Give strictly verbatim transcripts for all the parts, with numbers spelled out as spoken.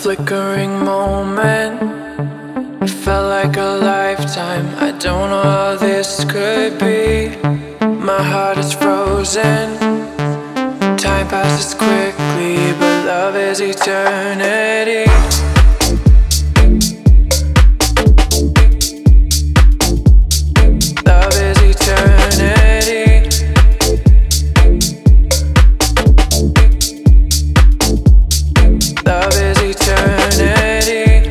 flickering moment, it felt like a lifetime. I don't know how this could be. My heart is frozen. Time passes quickly, but love is eternity. Love is eternity. Love is eternity.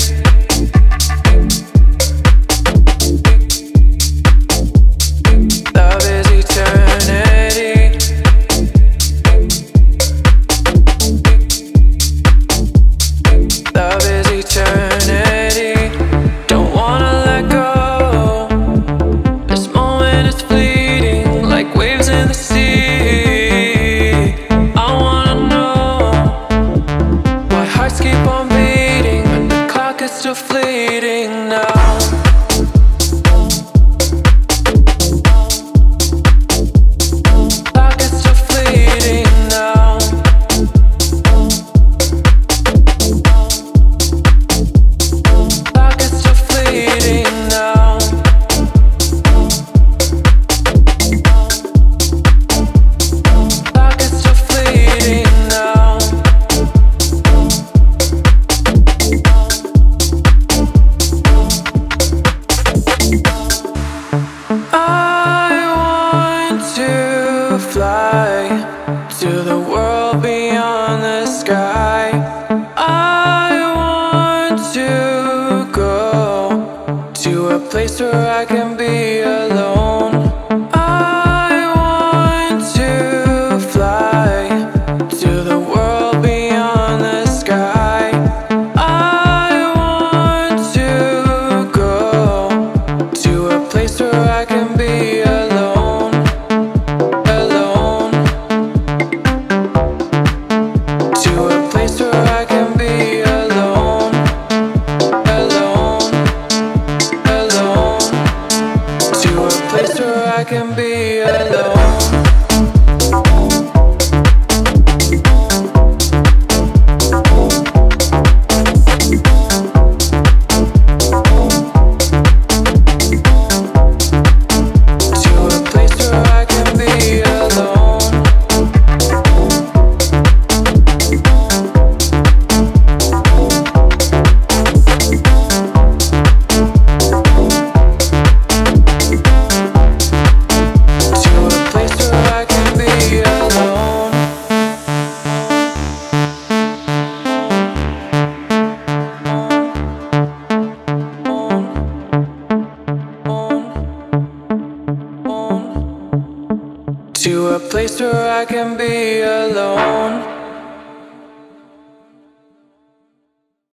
Love is eternity. Love is eternity. Don't wanna let go. This moment is fleeting, like waves in the sea. I wanna know why hearts keep on beating when the clock is still fleeting now. Clock is still fleeting now. Clock is still fleeting now. Clock is still fleeting now. I want to fly to the world beyond the sky. I want to go to a place where I can be alone. I want to fly to the world beyond the sky. I want to go to a place where I can be alone. Alone. To a place where I can be alone. Alone. Alone. To a place where I can be alone. To a place where I can be alone.